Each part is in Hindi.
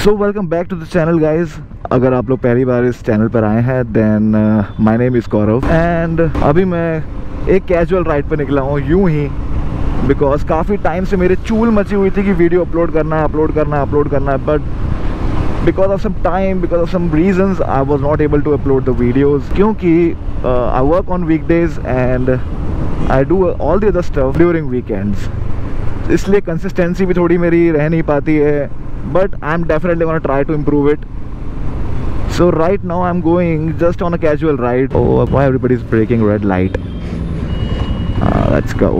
So welcome back to the channel guys. अगर आप लोग पहली बार इस चैनल पर आए हैं then my name is Gaurav and अभी मैं एक कैजुअल राइड पर निकला हूँ यूं ही, बिकॉज काफ़ी टाइम से मेरे चूल मची हुई थी कि वीडियो अपलोड करना है, but because of some time, because of some reasons I was not able to upload the videos क्योंकि I work on weekdays and I do all the other stuff during weekends, इसलिए consistency भी थोड़ी मेरी रह नहीं पाती है, but I'm definitely gonna try to improve it. So right now I'm going just on a casual ride. Oh, why everybody is breaking red light? Let's go.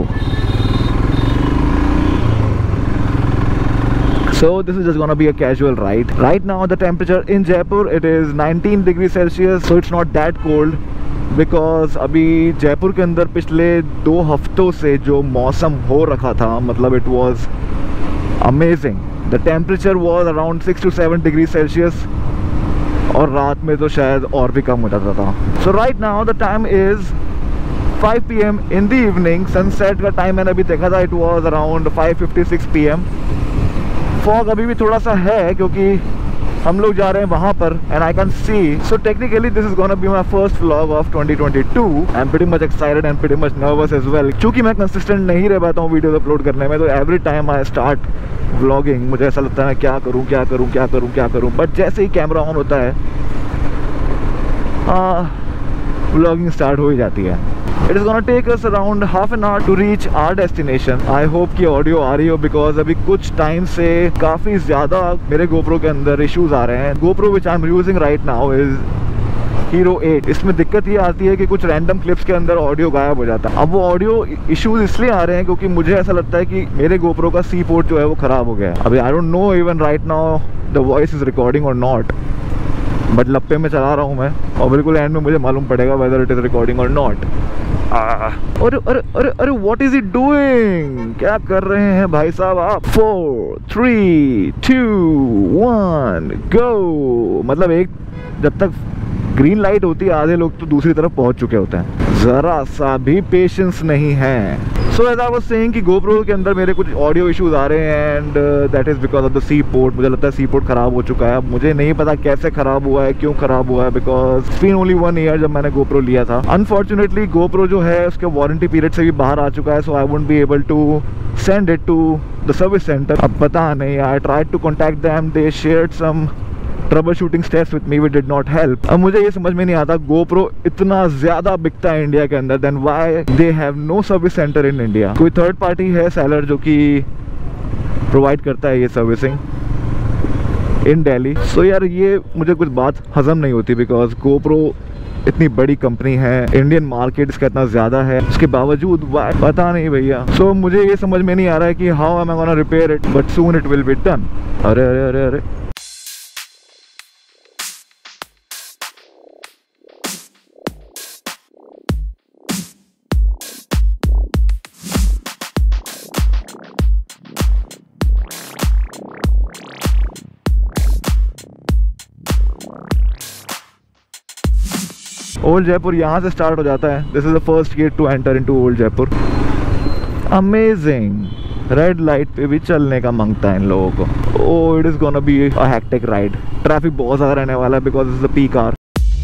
So this is just gonna be a casual ride. Right now the temperature in Jaipur, it is 19 degrees Celsius, so it's not that cold because अभी जयपुर के अंदर पिछले 2 हफ्तों से जो मौसम हो रखा था, मतलब it was amazing. The temperature was around 6 to 7 degrees Celsius और रात में तो शायद और भी कम हो जाता था. So right now the time is 5 PM in the evening. Sunset का टाइम मैंने अभी देखा था, it was around 5:56 PM. Fog अभी भी थोड़ा सा है क्योंकि हम लोग जा रहे हैं वहाँ पर and I can see. So technically this is gonna be my first vlog of 2022. I am pretty much excited and pretty much nervous as well. क्योंकि मैं कंसिस्टेंट नहीं रह पाता हूँ वीडियोस अपलोड करने में, तो every time I start vlogging मुझे ऐसा लगता है क्या करूँ. बट जैसे ही कैमरा ऑन होता है व्लॉगिंग स्टार्ट हो ही जाती है. It is gonna take us around half an hour to reach our destination. I hope कि ऑडियो आ रही हो because अभी कुछ टाइम से काफ़ी ज़्यादा मेरे GoPro के अंदर इश्यूज आ रहे हैं. GoPro which I'm using right now is Hero 8. इसमें दिक्कत ये आती है कि कुछ रैंडम क्लिप्स के अंदर ऑडियो गायब हो जाता है. अब वो ऑडियो इश्यूज इसलिए आ रहे हैं क्योंकि मुझे ऐसा लगता है कि मेरे GoPro का C पोर्ट जो है वो ख़राब हो गया है. अभी I don't know even right now the voice is recording or not, but लप्पे में चला रहा हूँ मैं और बिल्कुल एंड में मुझे मालूम पड़ेगा whether it is recording or not. अरे व्हाट इज इट डूइंग? क्या कर रहे हैं भाई साहब आप? 4 3 2 1 गो. मतलब एक जब तक ग्रीन लाइट होती है आधे लोग तो दूसरी तरफ पहुंच चुके होते हैं. जरा सा भी पेशेंस नहीं है. So as I was saying कि GoPro के अंदर मेरे कुछ ऑडियो इश्यूज आ रहे हैं and that is because of the C port. मुझे लगता है C पोर्ट ख़राब हो चुका है. मुझे नहीं पता कैसे ख़राब हुआ है, क्यों ख़राब हुआ है, because it's been only 1 year जब मैंने GoPro लिया था. अनफॉर्चुनेटली GoPro जो है उसके वारंटी पीरियड से भी बाहर आ चुका है, so I won't be able to send it to the service centre. अब पता नहीं, I tried to contact them, they shared some troubleshooting steps with me, which did not help. अब मुझे ये समझ में नहीं आता GoPro इतना ज़्यादा बिकता है इंडिया के अंदर, then why they have no service centre in India. कोई थर्ड पार्टी है सेलर जो कि प्रोवाइड करता है ये सर्विसिंग इन दिल्ली. सो यार ये मुझे कुछ बात हजम नहीं होती बिकॉज GoPro इतनी बड़ी कंपनी है, इंडियन मार्केट इसका इतना ज़्यादा है, उसके बावजूद पता नहीं भैया. सो मुझे ये समझ में नहीं आ रहा है कि how am I gonna repair it, but soon it will be done. अरे अरे अरे अरे ओल्ड जयपुर यहाँ से स्टार्ट हो जाता है. This is the first gate to enter into old Jaipur. Amazing. Red light पे भी चलने का मांगता है इन लोगों को. Oh it is gonna be a hectic ride. Traffic बहुत ज़्यादा रहने वाला है because is the peak hour.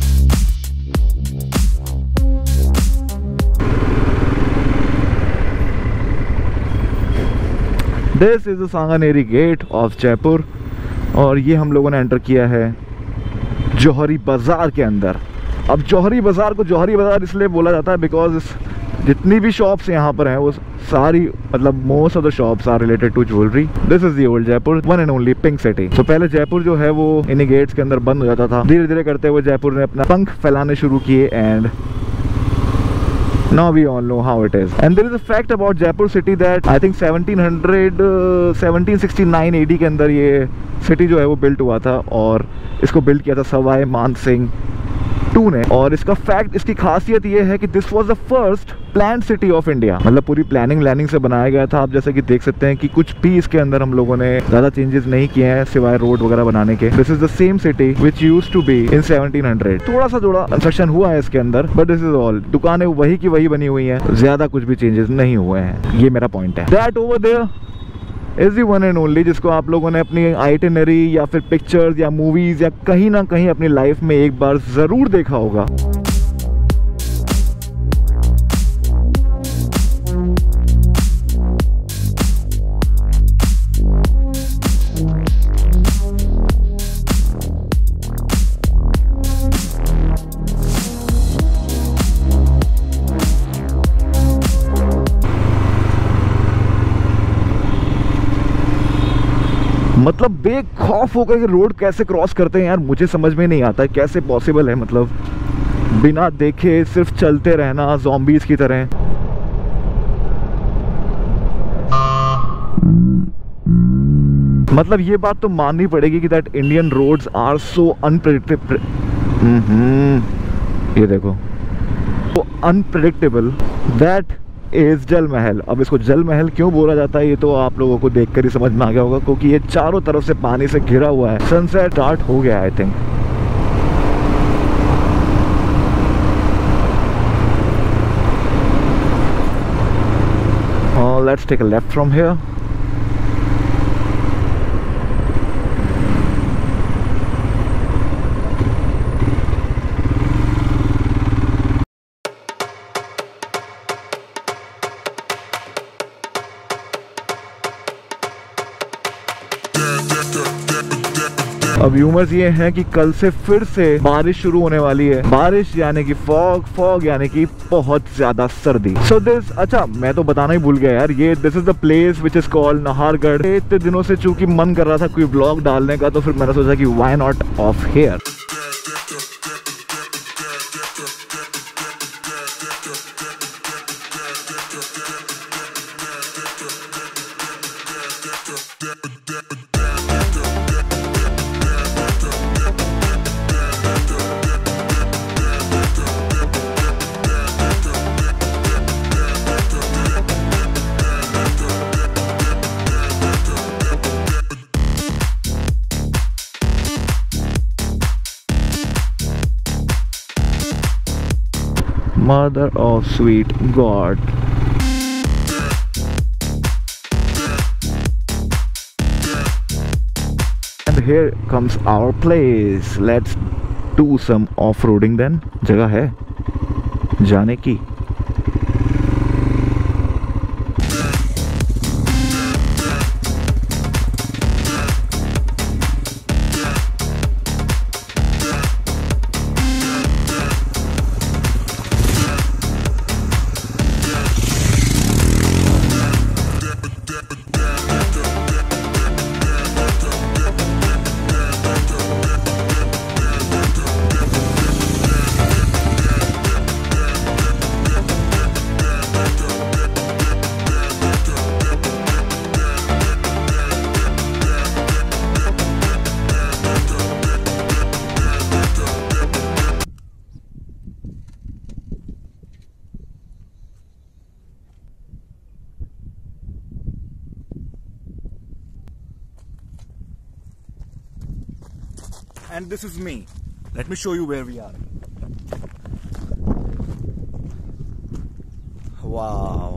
This is the Sanganeri gate of Jaipur और ये हम लोगों ने एंटर किया है जौहरी बाज़ार के अंदर. अब जौहरी बाज़ार को जौहरी बाज़ार इसलिए बोला जाता है बिकॉज जितनी भी शॉप्स यहाँ पर हैं वो सारी, मतलब most of the shops are related to jewellery. This is the old Jaipur, one and only pink city. तो पहले जयपुर जो है वो इन्हीं गेट्स के अंदर बंद हो जाता था. धीरे धीरे करते हुए जयपुर ने अपना पंख फैलाने शुरू किए and now we all know how it is. And there is a fact about Jaipur city that I think 1769 AD के अंदर ये सिटी जो है वो बिल्ट हुआ था और इसको बिल्ड किया था सवाई मान सिंह टू ने. और इसका फैक्ट, इसकी खासियत ये है कि this was the first planned city of India. मतलब पूरी प्लानिंग से बनाया गया था. आप जैसे कि देख सकते हैं कि कुछ भी इसके अंदर हम लोगों ने ज़्यादा चेंजेस नहीं किए हैं सिवाय रोड वगैरह बनाने के. This is the same city which used to be in 1700. थोड़ा सा कंस्ट्रक्शन हुआ है इसके अंदर, बट दिस इज ऑल. दुकानें वही की वही बनी हुई हैं, ज़्यादा कुछ भी चेंजेस नहीं हुए हैं. ये मेरा पॉइंट है. That over there is the one and only, जिसको आप लोगों ने अपनी आइटिनरी या फिर पिक्चर्स या मूवीज या कहीं ना कहीं अपनी लाइफ में एक बार जरूर देखा होगा। मतलब बेखौफ होकर के रोड कैसे क्रॉस करते हैं यार, मुझे समझ में नहीं आता कैसे पॉसिबल है। मतलब बिना देखे सिर्फ चलते रहना ज़ॉम्बीज़ की तरह। मतलब ये बात तो माननी पड़ेगी कि that Indian roads are so unpredictable. ये देखो, तो अनप्रेडिक्टेबल। दैट इज जल महल। अब इसको जल महल क्यों बोला जाता है ये तो आप लोगों को देखकर ही समझ में आ गया होगा, क्योंकि ये चारों तरफ से पानी से घिरा हुआ है। सनसेट स्टार्ट हो गया I think. Let's take a left from here. अब ह्यूमर्स ये हैं कि कल से फिर से बारिश शुरू होने वाली है। बारिश यानी कि फॉग, फॉग यानी कि बहुत ज्यादा सर्दी। सो दिस, अच्छा मैं तो बताना ही भूल गया यार, ये this is the place which is called Nahargarh. इतने दिनों से चूंकि मन कर रहा था कोई ब्लॉग डालने का, तो फिर मैंने सोचा कि why not off here. Mother of sweet God. And here comes our place. Let's do some off-roading then. जगह है जाने की। And this is me. Let me show you where we are. Wow.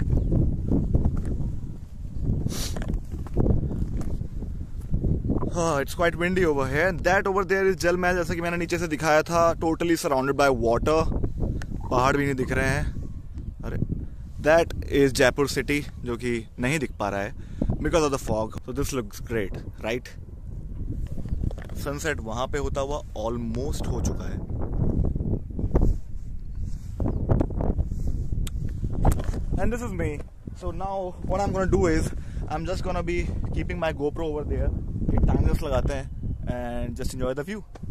It's quite windy over here. And that over there is जल महल, जैसा कि मैंने नीचे से दिखाया था. Totally surrounded by water. पहाड़ भी नहीं दिख रहे हैं. अरे, that is Jaipur city, जो कि नहीं दिख पा रहा है because of the fog. So this looks great, right? Sunset वहां पे होता हुआ ऑलमोस्ट हो चुका है। And this is me. So now what I'm gonna do is I'm just gonna be keeping my GoPro over there. एक टाइमलेस लगाते हैं and just enjoy the view.